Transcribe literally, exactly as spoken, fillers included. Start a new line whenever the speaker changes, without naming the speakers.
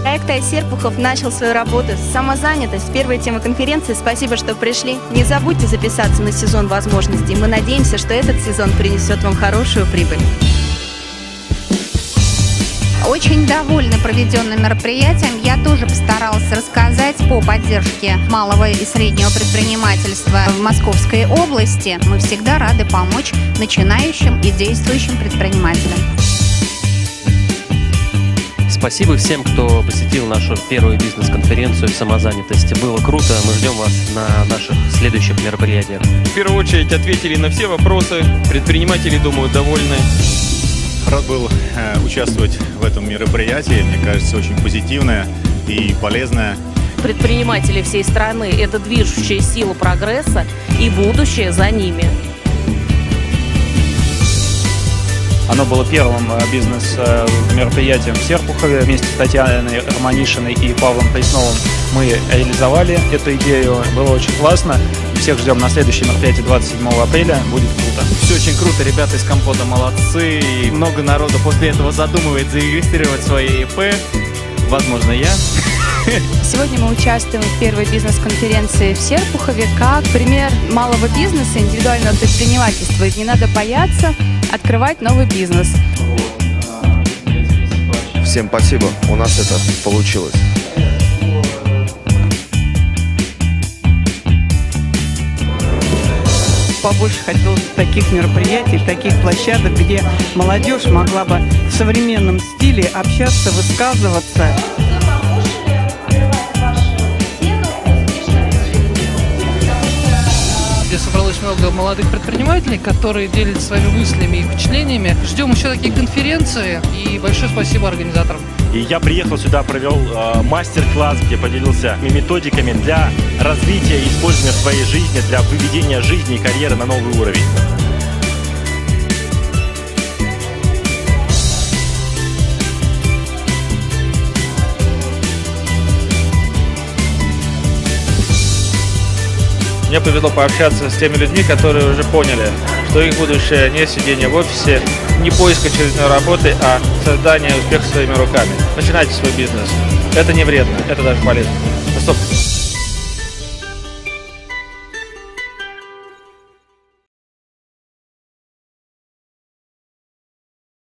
Проект Серпухов начал свою работу. Самозанятость. Первая тема конференции. Спасибо, что пришли. Не забудьте записаться на сезон возможностей. Мы надеемся, что этот сезон принесет вам хорошую прибыль.
Очень довольна проведенным мероприятием. Я тоже постаралась рассказать по поддержке малого и среднего предпринимательства в Московской области. Мы всегда рады помочь начинающим и действующим предпринимателям.
Спасибо всем, кто посетил нашу первую бизнес-конференцию «Самозанятость». Было круто. Мы ждем вас на наших следующих мероприятиях.
В первую очередь ответили на все вопросы. Предприниматели, думаю, довольны.
Рад был э, участвовать в этом мероприятии. Мне кажется, очень позитивное и полезное.
Предприниматели всей страны – это движущая сила прогресса и будущее за ними.
Оно было первым бизнес-мероприятием в Серпухове. Вместе с Татьяной Романишиной и Павлом Пресновым мы реализовали эту идею. Было очень классно. Всех ждем на следующее мероприятие двадцать седьмого апреля. Будет круто.
Все очень круто. Ребята из Компота молодцы. И много народу после этого задумывает зарегистрировать свои ИП. Возможно, я.
Сегодня мы участвуем в первой бизнес-конференции в Серпухове как пример малого бизнеса, индивидуального предпринимательства. И не надо бояться открывать новый бизнес.
Всем спасибо, у нас это получилось.
Побольше хотелось таких мероприятий, таких площадок, где молодежь могла бы в современном стиле общаться, высказываться.
Где собралось много молодых предпринимателей, которые делятся своими мыслями и впечатлениями. Ждем еще такие конференции, и большое спасибо организаторам.
И я приехал сюда, провел э, мастер-класс, где поделился методиками для развития и использования в своей жизни, для выведения жизни и карьеры на новый уровень.
Мне повезло пообщаться с теми людьми, которые уже поняли, что их будущее не сидение в офисе, не поиск очередной работы, а создание успеха своими руками. Начинайте свой бизнес. Это не вредно, это даже полезно. Стоп.